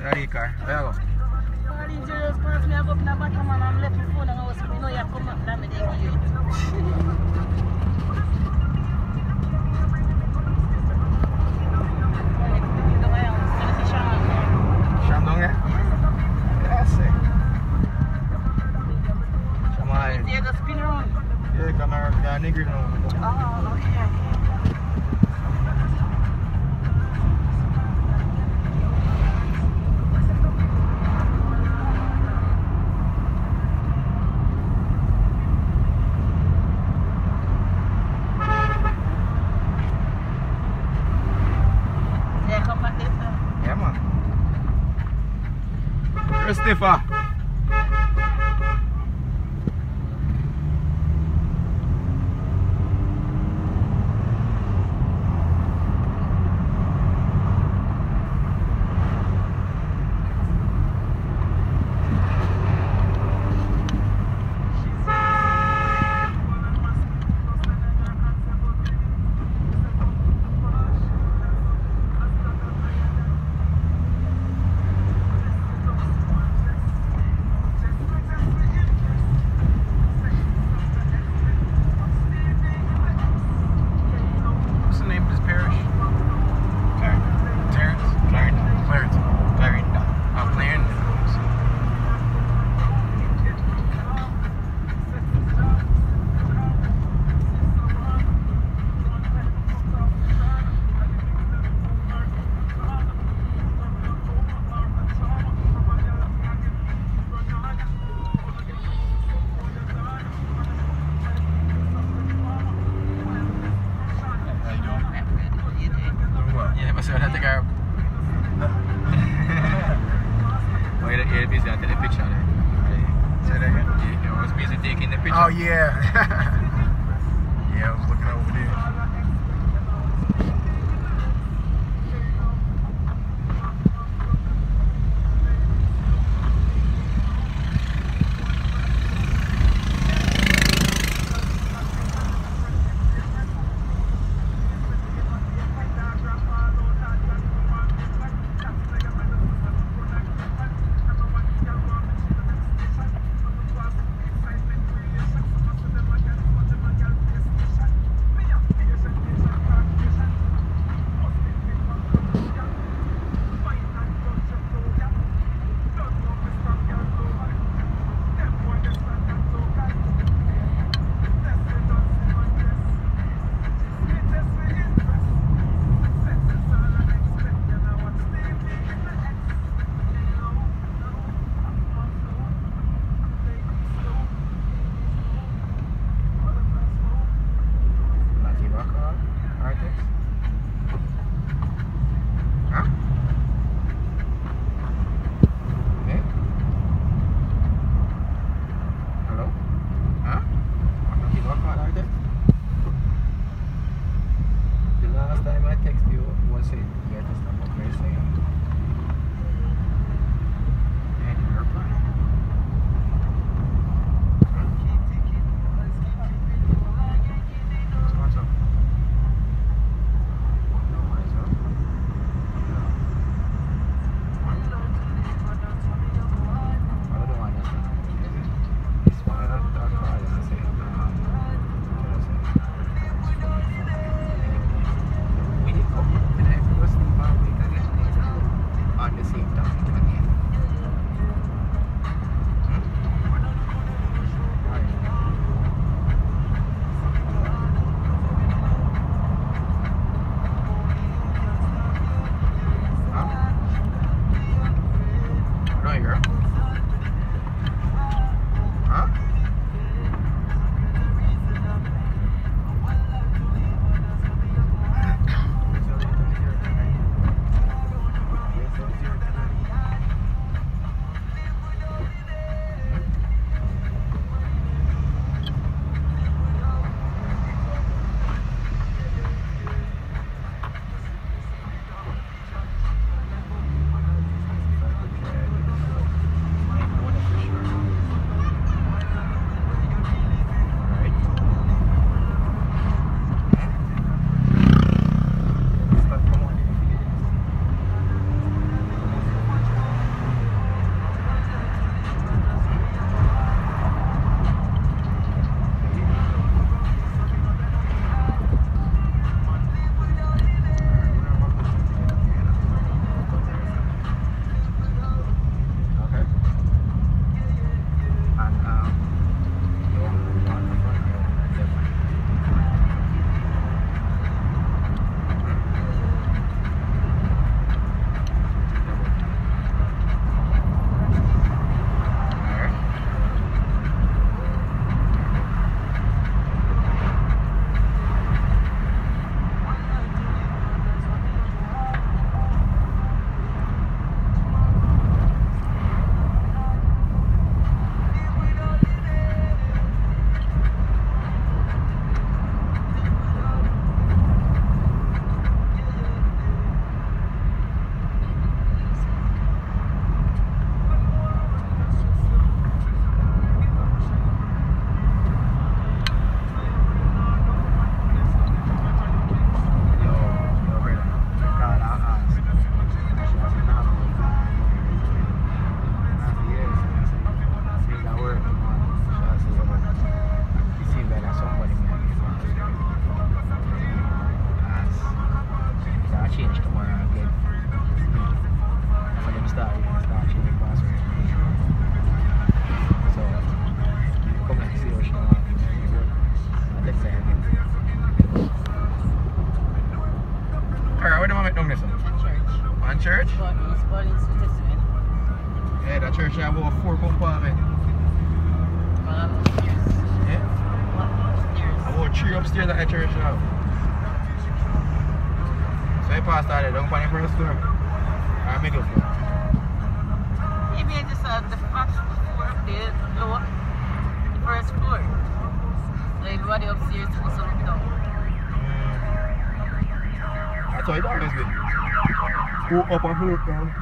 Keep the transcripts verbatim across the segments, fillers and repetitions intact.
Yeah, the car. Where you go? All these zeros pass me, I go up in the bottom and I'm left the phone and I was saying, you know you come up and I'm going to you. Sham down here? Yeah, I see. Come on. You go spin around? Yeah, come here. Yeah, nigger now. Oh, okay. Yeah, man. Christopher. So I had to go. Well, you're, you're busy taking the picture there. Say that again? Yeah, I was busy taking the picture. Oh, yeah. Yeah, I was looking over there. church have about four compartments. Yeah? About three upstairs at the church now. So I passed out there, don't panic for the store. I make it for. Maybe I just have the first floor up there, lower, the first floor. So everybody upstairs supposed to look down. That's how it always been. Go up and look down.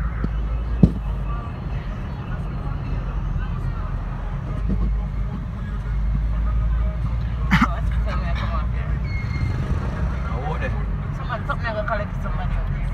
So that's the time I come up here. I walk there. Someone, something I go collect somebody up there.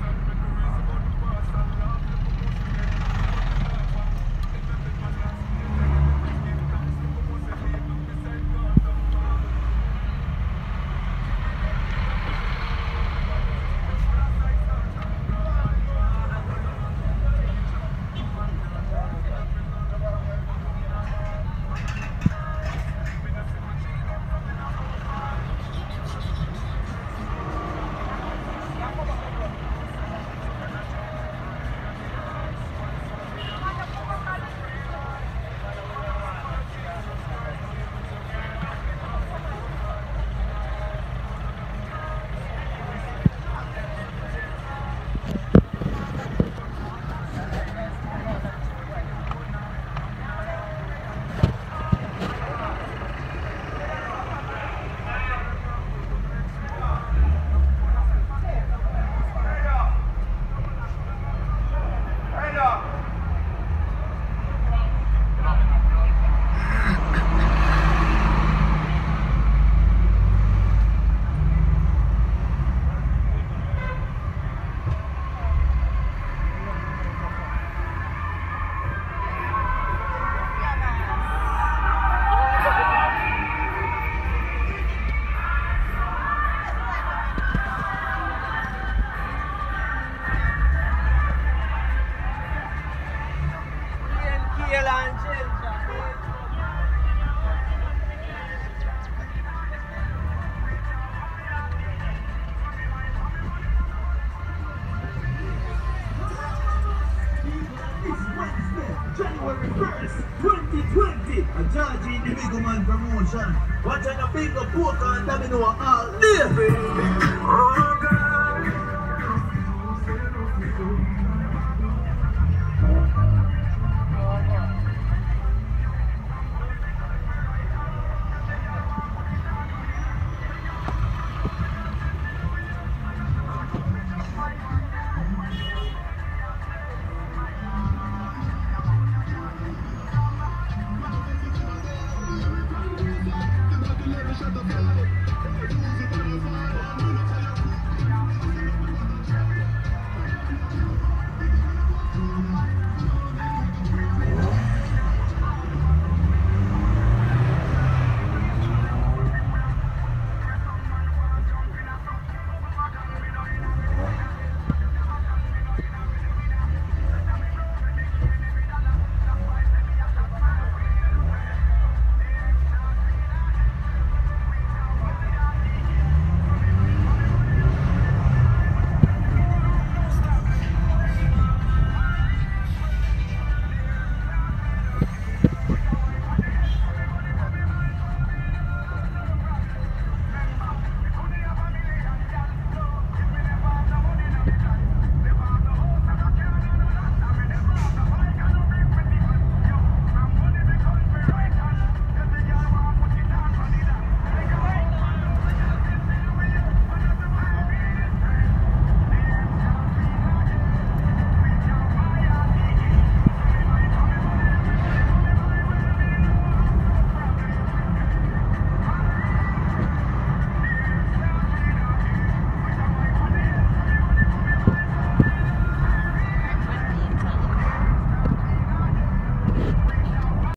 January first, twenty twenty, a Georgie in the Big Man promotion. Watching a big poker and domino all day. Oh, God. Shut the fuck up.